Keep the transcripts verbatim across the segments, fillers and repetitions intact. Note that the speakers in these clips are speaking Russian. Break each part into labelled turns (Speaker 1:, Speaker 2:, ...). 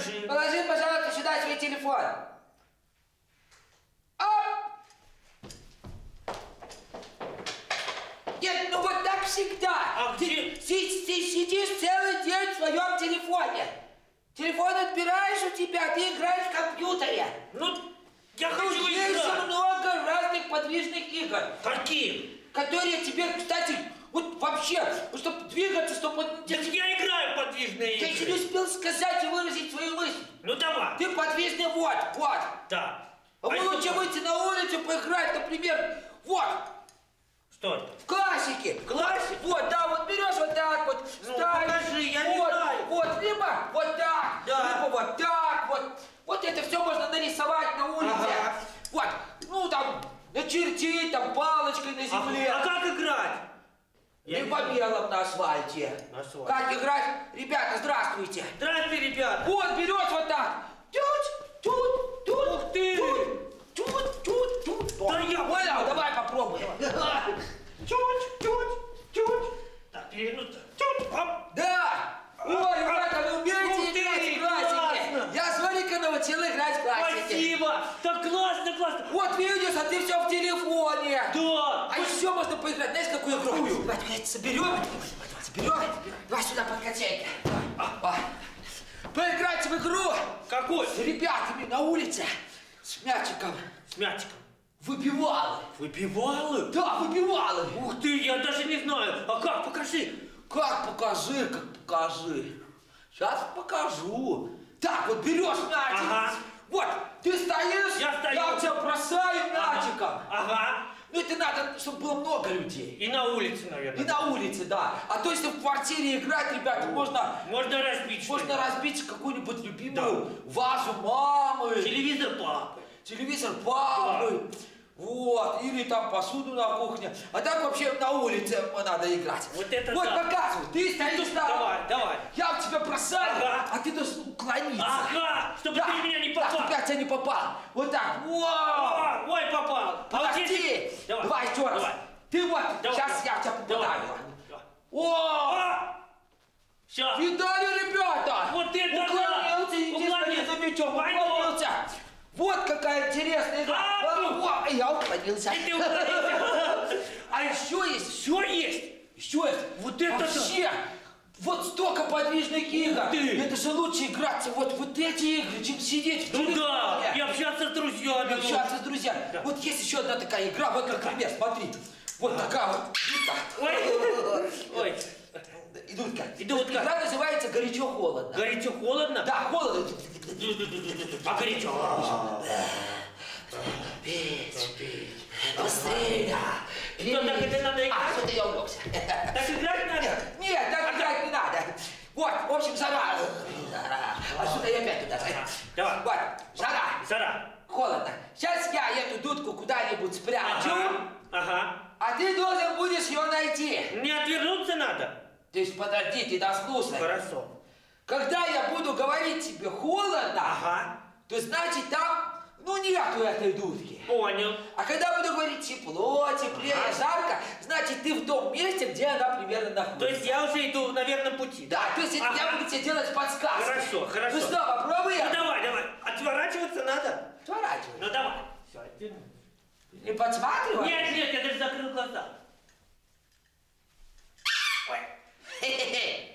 Speaker 1: Положи.
Speaker 2: Положи, пожалуйста, сюда свой телефон. Оп! Нет, ну вот так всегда.
Speaker 1: А
Speaker 2: ты,
Speaker 1: где?
Speaker 2: Ты, ты сидишь целый день в своем телефоне. Телефон отбираешь у тебя, ты играешь в компьютере.
Speaker 1: Ну, я
Speaker 2: Ну,
Speaker 1: хочу
Speaker 2: есть
Speaker 1: играть.
Speaker 2: много разных подвижных игр.
Speaker 1: Каких?
Speaker 2: Которые тебе, кстати, вот вообще, чтобы двигаться, чтобы...
Speaker 1: Да я играю в подвижные
Speaker 2: Я еще не
Speaker 1: игры.
Speaker 2: успел сказать и выразить свою мысль.
Speaker 1: Ну давай.
Speaker 2: Ты подвижный, вот, вот.
Speaker 1: Да.
Speaker 2: А
Speaker 1: А
Speaker 2: мы
Speaker 1: что
Speaker 2: лучше
Speaker 1: там?
Speaker 2: выйти на улицу, поиграть, например, вот,
Speaker 1: Что это?
Speaker 2: в классике.
Speaker 1: Классик?
Speaker 2: Вот, да, вот берешь вот так вот,
Speaker 1: Ну,
Speaker 2: ставишь.
Speaker 1: покажи, я не
Speaker 2: вот,
Speaker 1: знаю.
Speaker 2: Вот, либо вот так,
Speaker 1: Да.
Speaker 2: либо вот так, вот. Вот это все можно нарисовать на улице.
Speaker 1: Ага.
Speaker 2: Вот, ну там, начертить, там, палочкой на земле.
Speaker 1: А, а как играть? Я
Speaker 2: И
Speaker 1: не
Speaker 2: по
Speaker 1: знаю.
Speaker 2: белым на асфальте.
Speaker 1: На асфальте.
Speaker 2: Как играть? Ребята, здравствуйте.
Speaker 1: Здравствуйте, ребята.
Speaker 2: Вот, берешь вот так. Тут, тут, тут.
Speaker 1: Ух ты.
Speaker 2: Тут, тут, тут, тут.
Speaker 1: Да я
Speaker 2: Понял? Давай попробуем.
Speaker 1: Чуть, чуть, чуть. Так, перевернуться. Чуть. Оп.
Speaker 2: Да. Ой, ребята, вы
Speaker 1: Ух
Speaker 2: умеете
Speaker 1: ты,
Speaker 2: играть в классике?
Speaker 1: классно.
Speaker 2: Я Зорика научил играть в классике.
Speaker 1: Спасибо. Так классно, классно.
Speaker 2: Вот видишь, а ты все в телефоне.
Speaker 1: Да.
Speaker 2: А еще можно поиграть, знаешь, какую игру? Давай, давай, соберем. Соберем. Давай сюда подкачай. Поиграть в игру
Speaker 1: Какой?
Speaker 2: с ребятами на улице. С мячиком.
Speaker 1: С мячиком.
Speaker 2: Выбивалы.
Speaker 1: Выпивалы?
Speaker 2: Да, выбивалы.
Speaker 1: Ух ты, я даже не знаю. А как? Покажи.
Speaker 2: Как покажи, как покажи. Сейчас покажу. Так, вот берешь мячик.
Speaker 1: Ага.
Speaker 2: Вот, ты стоишь,
Speaker 1: Я стою.
Speaker 2: я тебя бросаю мячиком.
Speaker 1: Ага.
Speaker 2: Ну это надо, чтобы было много людей.
Speaker 1: И на улице, наверное.
Speaker 2: И на улице, да. А то если в квартире играть, ребята, можно,
Speaker 1: Можно разбить
Speaker 2: можно
Speaker 1: что-нибудь.
Speaker 2: разбить какую-нибудь любимую вазу мамы,
Speaker 1: Телевизор папы.
Speaker 2: телевизор папы. Вот, или там посуду на кухне. А так вообще на улице надо играть.
Speaker 1: Вот это
Speaker 2: Вот
Speaker 1: да.
Speaker 2: показывай, ты стоишь там.
Speaker 1: Давай, давай.
Speaker 2: Я в тебя бросаю,
Speaker 1: Ага.
Speaker 2: а ты должен уклониться.
Speaker 1: Ага, чтобы
Speaker 2: Да,
Speaker 1: ты в меня не
Speaker 2: да,
Speaker 1: попал.
Speaker 2: чтобы я в тебя не попал. Вот так. Вау!
Speaker 1: А, ой, попал. А вот
Speaker 2: Подожди.
Speaker 1: если-
Speaker 2: Давай,
Speaker 1: Давай,
Speaker 2: еще раз.
Speaker 1: давай.
Speaker 2: Ты вот,
Speaker 1: Давай,
Speaker 2: сейчас
Speaker 1: давай.
Speaker 2: я в тебя попадаю.
Speaker 1: Давай.
Speaker 2: О!
Speaker 1: А! Все.
Speaker 2: Видали, ребята?
Speaker 1: Вот это
Speaker 2: уклонился,
Speaker 1: да!
Speaker 2: единственное,
Speaker 1: Уклонился.
Speaker 2: за мячом.
Speaker 1: Пойду.
Speaker 2: Уклонился. Вот какая интересная игра.
Speaker 1: А,
Speaker 2: А, о, я уклонился.
Speaker 1: И ты уклонился.
Speaker 2: А еще есть,
Speaker 1: Все есть.
Speaker 2: еще есть.
Speaker 1: Вот это да.
Speaker 2: Вообще, вот столько подвижных игр.
Speaker 1: ты.
Speaker 2: Это же лучше играться вот, вот эти игры, чем сидеть в
Speaker 1: Ну да,
Speaker 2: телефоне.
Speaker 1: и общаться с друзьями.
Speaker 2: Общаться с друзьями.
Speaker 1: Да.
Speaker 2: Вот есть еще одна такая игра, вот, например, смотри. Вот такая вот.
Speaker 1: Ой. Ой.
Speaker 2: Идутка.
Speaker 1: Идутка.
Speaker 2: Игра называется «Горячо-холодно».
Speaker 1: Горячо-холодно?
Speaker 2: Да, холодно.
Speaker 1: А горячо?
Speaker 2: Петь, петь, быстрее.
Speaker 1: Что, так это надо
Speaker 2: А,
Speaker 1: играть?
Speaker 2: что-то я увлекся.
Speaker 1: Так играть надо?
Speaker 2: Нет, так играть не надо. Вот, в общем, жара. Жара. А что-то я опять туда.
Speaker 1: Давай.
Speaker 2: Вот, жара.
Speaker 1: Зара.
Speaker 2: Холодно. Сейчас я эту дудку куда-нибудь спрячу,
Speaker 1: Ага. Ага.
Speaker 2: а ты должен будешь ее найти.
Speaker 1: Не отвернуться надо?
Speaker 2: То есть подожди, ты дослушай.
Speaker 1: Хорошо.
Speaker 2: Когда я буду говорить тебе холодно,
Speaker 1: Ага.
Speaker 2: то значит там, ну, нету этой дудки.
Speaker 1: Понял.
Speaker 2: А когда буду говорить тепло, теплее,
Speaker 1: Ага.
Speaker 2: жарко, значит ты в том месте, где она примерно находится.
Speaker 1: То есть я уже иду на верном пути?
Speaker 2: Да, то есть
Speaker 1: Ага.
Speaker 2: я буду тебе делать подсказки.
Speaker 1: Хорошо, хорошо.
Speaker 2: Ну что, попробуем?
Speaker 1: Ну давай, давай. Отворачиваться надо?
Speaker 2: Сворачивай.
Speaker 1: Ну давай. Все, оттяну.
Speaker 2: Не подсматривай?
Speaker 1: Нет, нет, я даже закрыл глаза. Ой.
Speaker 2: Хе-хе-хе.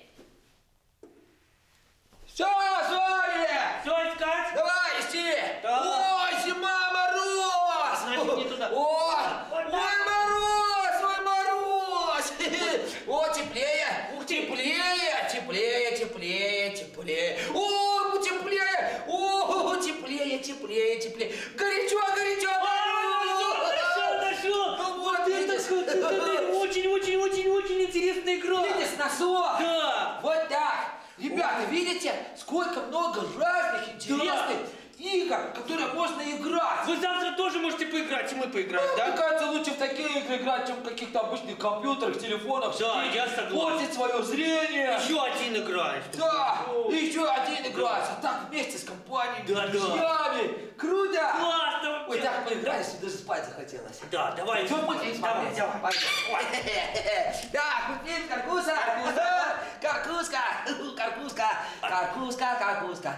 Speaker 2: Все, Зоря!
Speaker 1: Все искать?
Speaker 2: Давай, ищи!
Speaker 1: Да.
Speaker 2: Ой, зима, мороз!
Speaker 1: Значит, не туда.
Speaker 2: Ой,
Speaker 1: Вот
Speaker 2: ой,
Speaker 1: так.
Speaker 2: мороз, ой, мороз! О, теплее!
Speaker 1: Ух ты.
Speaker 2: Теплее, теплее, теплее, теплее! О, теплее! О, теплее, теплее, теплее! Горячо, горячо!
Speaker 1: Нашел, нашел!
Speaker 2: Ну вот,
Speaker 1: Это
Speaker 2: видишь?
Speaker 1: очень-очень-очень-очень интересная игра!
Speaker 2: Видишь, носок?
Speaker 1: Да!
Speaker 2: Вот так! Ребята, видите, сколько много разных интересных игр, в которые можно играть.
Speaker 1: Вы завтра тоже можете поиграть, и мы поиграем,
Speaker 2: Ну,
Speaker 1: да?
Speaker 2: мне кажется, лучше в такие игры играть, чем в каких-то обычных компьютерах, телефонах.
Speaker 1: Да,
Speaker 2: сидеть,
Speaker 1: я согласен.
Speaker 2: портить свое зрение.
Speaker 1: Еще один играешь.
Speaker 2: Да,
Speaker 1: О.
Speaker 2: и еще один играть. А так вместе с компанией,
Speaker 1: Да,
Speaker 2: с друзьями. Круто!
Speaker 1: Классно
Speaker 2: Ой,
Speaker 1: вообще!
Speaker 2: так, так поиграли, что даже спать захотелось.
Speaker 1: Да, давай.
Speaker 2: Что будем смотреть?
Speaker 1: Давай, давай.
Speaker 2: Так, мультфильм «Каркуса». Каркуска. Каркуска. Каркуска. Каркуска.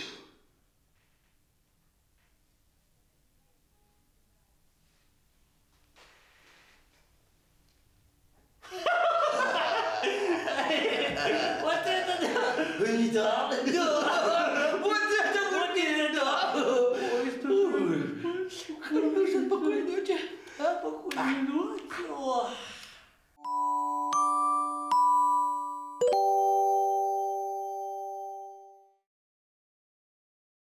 Speaker 1: Вот это да!
Speaker 2: Да. Да. Вот это
Speaker 1: Вот это да!
Speaker 2: Хорошей спокойной ночи.
Speaker 1: Спокойной ночи. О.